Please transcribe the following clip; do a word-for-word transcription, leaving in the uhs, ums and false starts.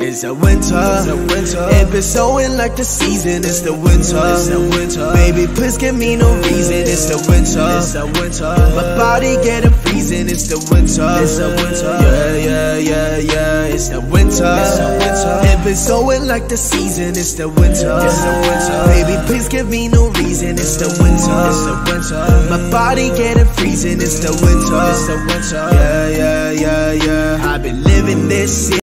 It's the winter. It's the winter. It been snowing like the season. It's the winter. It's the winter. Baby, please give me no reason. It's the winter. It's the winter. My body getting freezing. It's the winter. It's the winter. Yeah, yeah, yeah, yeah. It's the winter. It's the winter. It been snowing like the season. It's the winter. It's the winter. Baby, please give me no reason. It's the winter. It's the winter. My body getting freezing. It's the winter. It's the winter. Yeah, yeah, yeah, yeah. I've been living this